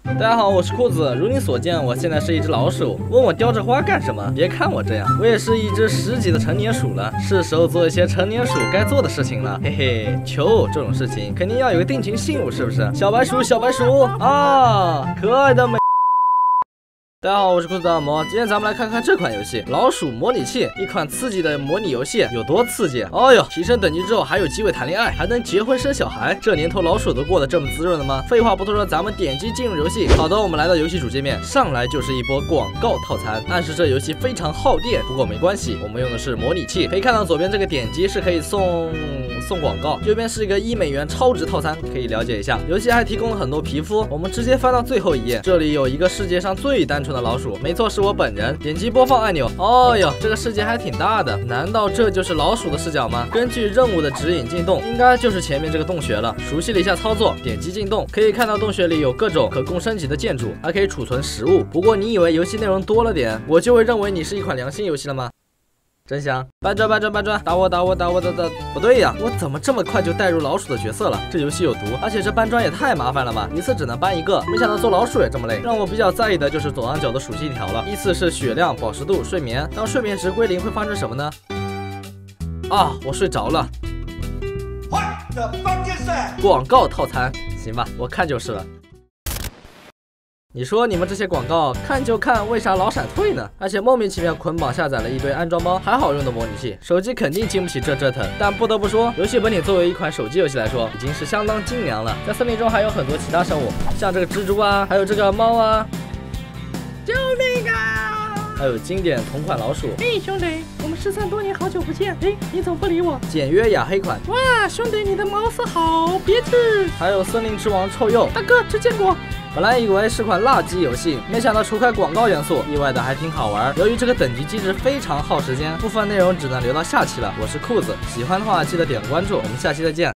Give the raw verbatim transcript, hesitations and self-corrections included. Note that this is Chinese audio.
大家好，我是裤子。如你所见，我现在是一只老鼠。问我叼着花干什么？别看我这样，我也是一只十级的成年鼠了，是时候做一些成年鼠该做的事情了。嘿嘿，求这种事情肯定要有个定情信物，是不是？小白鼠，小白鼠啊，可爱的美。 大家好，我是裤子大魔。今天咱们来看看这款游戏《老鼠模拟器》，一款刺激的模拟游戏，有多刺激？哦呦，提升等级之后还有机会谈恋爱，还能结婚生小孩。这年头老鼠都过得这么滋润了吗？废话不多说，咱们点击进入游戏。好的，我们来到游戏主界面，上来就是一波广告套餐，暗示这游戏非常耗电。不过没关系，我们用的是模拟器。可以看到左边这个点击是可以送送广告，右边是一个一美元超值套餐，可以了解一下。游戏还提供了很多皮肤，我们直接翻到最后一页，这里有一个世界上最单纯的老鼠，没错，是我本人。点击播放按钮。哦哟，这个世界还挺大的，难道这就是老鼠的视角吗？根据任务的指引进洞，应该就是前面这个洞穴了。熟悉了一下操作，点击进洞，可以看到洞穴里有各种可供升级的建筑，还可以储存食物。不过你以为游戏内容多了点，我就会认为你是一款良心游戏了吗？ 真香！搬砖搬砖搬砖，打我打我打我的的，不对呀，我怎么这么快就带入老鼠的角色了？这游戏有毒，而且这搬砖也太麻烦了吧，一次只能搬一个，没想到做老鼠也这么累。让我比较在意的就是左上角的属性条了，依次是血量、饱食度、睡眠。当睡眠值归零会发生什么呢？啊，我睡着了。广告套餐，行吧，我看就是了。 你说你们这些广告看就看，为啥老闪退呢？而且莫名其妙捆绑下载了一堆安装包，还好用的模拟器，手机肯定经不起这折腾。但不得不说，游戏本体作为一款手机游戏来说，已经是相当精良了。在森林中还有很多其他生物，像这个蜘蛛啊，还有这个猫啊，救命啊！还有经典同款老鼠。 嘿，兄弟，我们失散多年，好久不见。哎，你怎么不理我？ 简约雅黑款。 哇，兄弟，你的毛色好别致。 还有森林之王臭鼬。 大哥，吃坚果。 本来以为是款辣鸡游戏，没想到除开广告元素，意外的还挺好玩。由于这个等级机制非常耗时间，部分内容只能留到下期了。我是裤子，喜欢的话记得点个关注，我们下期再见。